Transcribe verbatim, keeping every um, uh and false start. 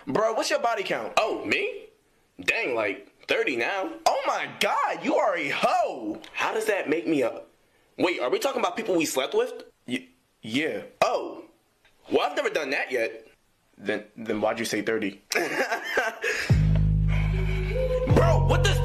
Bro, what's your body count? Oh, me? Dang, like thirty now. Oh my god, you are a hoe! How does that make me a... Wait, are we talking about people we slept with? Y yeah. Oh. Well, I've never done that yet. Then, then why'd you say thirty? Bro, what the...